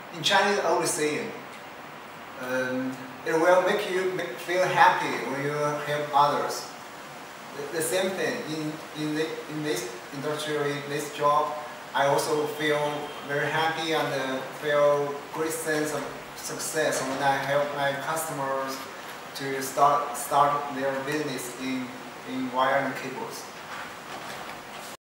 In Chinese, I always saying, it will make you feel happy when you help others. The same thing in this industry, in this job, I also feel very happy and feel great sense of success when I help my customers to start their business in wire and cables.